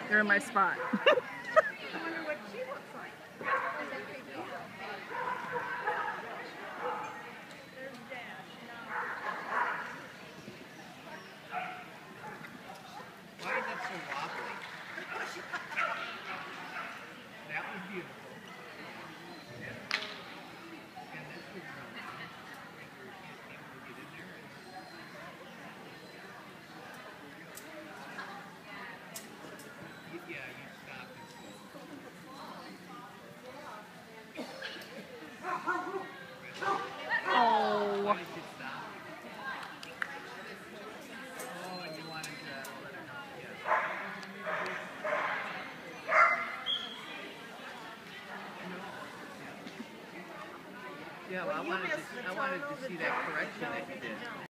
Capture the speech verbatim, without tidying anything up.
They're in my spot. I wonder what she looks like. There's Dash. Why is that so wobbly? That was beautiful. And this was um, right where you can't able to get in there. And, yeah, you stop and go. Oh. Why did you stop? Oh, and you wanted to let her know. Yes. Yeah, well, I wanted to, I wanted to see that correction that you did.